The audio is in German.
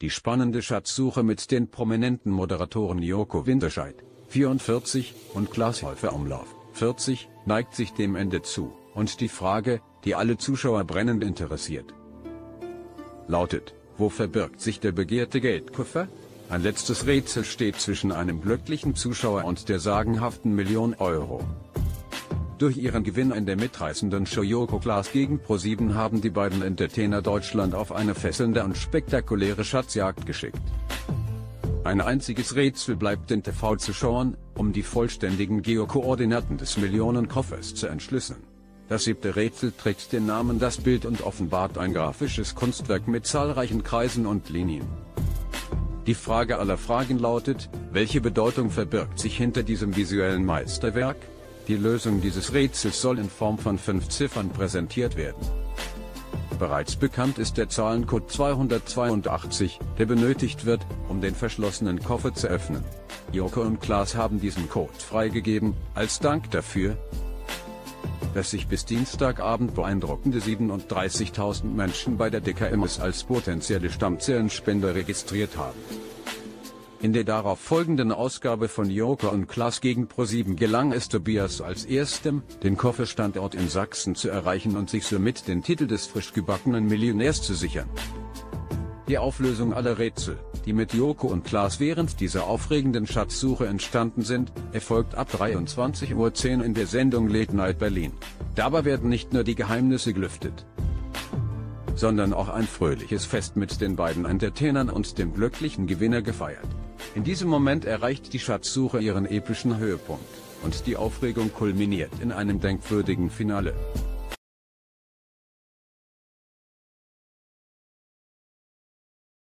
Die spannende Schatzsuche mit den prominenten Moderatoren Joko Winterscheid, 44, und Klaas Häufer Umlauf, 40, neigt sich dem Ende zu, und die Frage, die alle Zuschauer brennend interessiert, lautet: Wo verbirgt sich der begehrte Geldkoffer? Ein letztes Rätsel steht zwischen einem glücklichen Zuschauer und der sagenhaften Million Euro. Durch ihren Gewinn in der mitreißenden Show Joko Klaas gegen ProSieben haben die beiden Entertainer Deutschland auf eine fesselnde und spektakuläre Schatzjagd geschickt. Ein einziges Rätsel bleibt den TV-Zuschauern, um die vollständigen Geokoordinaten des Millionenkoffers zu entschlüsseln. Das 7. Rätsel trägt den Namen Das Bild und offenbart ein grafisches Kunstwerk mit zahlreichen Kreisen und Linien. Die Frage aller Fragen lautet: Welche Bedeutung verbirgt sich hinter diesem visuellen Meisterwerk? Die Lösung dieses Rätsels soll in Form von 5 Ziffern präsentiert werden. Bereits bekannt ist der Zahlencode 282, der benötigt wird, um den verschlossenen Koffer zu öffnen. Joko und Klaas haben diesen Code freigegeben, als Dank dafür, dass sich bis Dienstagabend beeindruckende 37.000 Menschen bei der DKMS als potenzielle Stammzellenspender registriert haben. In der darauf folgenden Ausgabe von Joko und Klaas gegen ProSieben gelang es Tobias als erstem, den Kofferstandort in Sachsen zu erreichen und sich somit den Titel des frisch gebackenen Millionärs zu sichern. Die Auflösung aller Rätsel, die mit Joko und Klaas während dieser aufregenden Schatzsuche entstanden sind, erfolgt ab 23:10 Uhr in der Sendung Late Night Berlin. Dabei werden nicht nur die Geheimnisse gelüftet, sondern auch ein fröhliches Fest mit den beiden Entertainern und dem glücklichen Gewinner gefeiert. In diesem Moment erreicht die Schatzsuche ihren epischen Höhepunkt, und die Aufregung kulminiert in einem denkwürdigen Finale.